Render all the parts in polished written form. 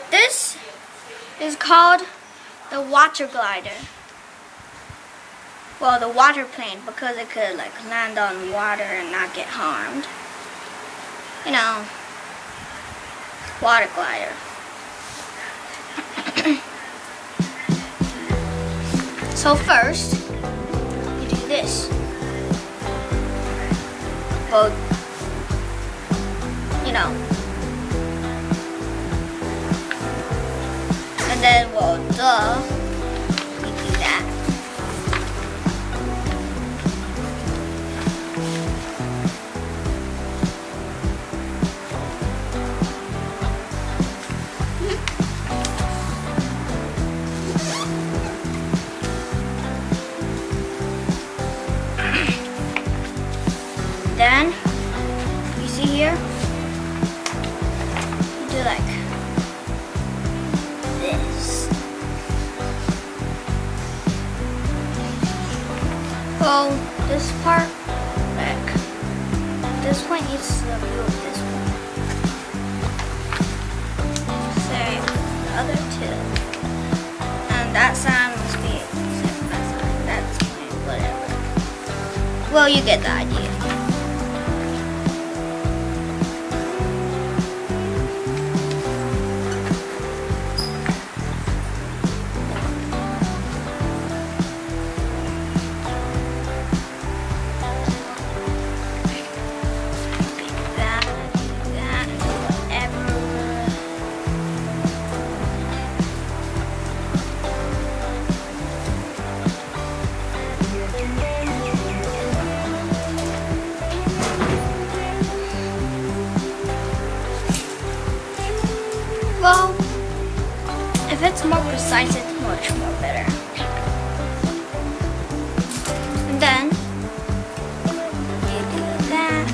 This is called the water glider. Well, the water plane, because it could like land on water and not get harmed. You know, water glider. So first, you do this. Well, you know. And then, well, duh, you do that. Then, you see here, you do like this. Well, this part, like, this point needs to view of this one. Same, the other two. And that side must be same that side. That's fine, whatever. Well, you get the idea. Well, if it's more precise, it's much more better. And then you do that.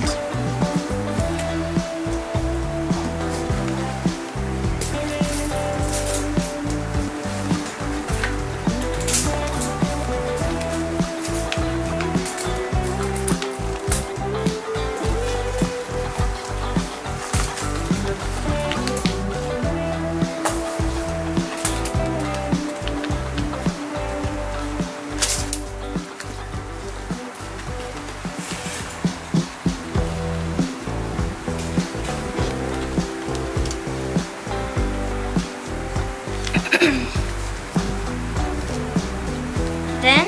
Then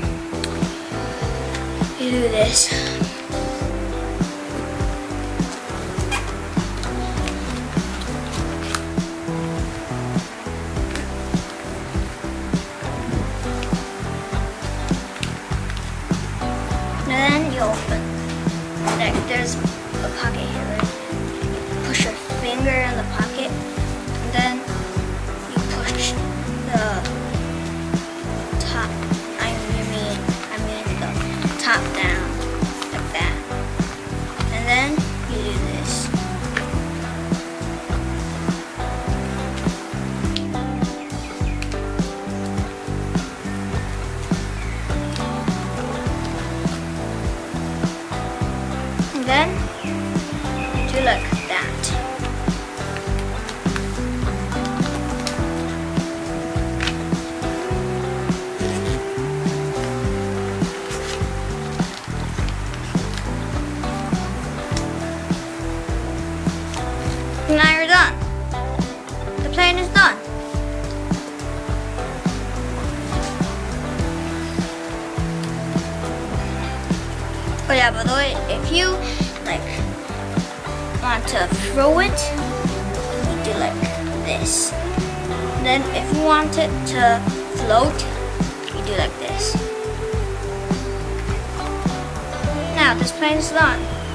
you do this. And then you open. Like there's a pocket here, right? You push your finger in the pocket, and then you push the top down, like that. And then you do this. And then you do like that. Now you're done. The plane is done. Oh yeah, by the way, if you like want to throw it, you do like this. And then if you want it to float, you do like this. Now this plane is done.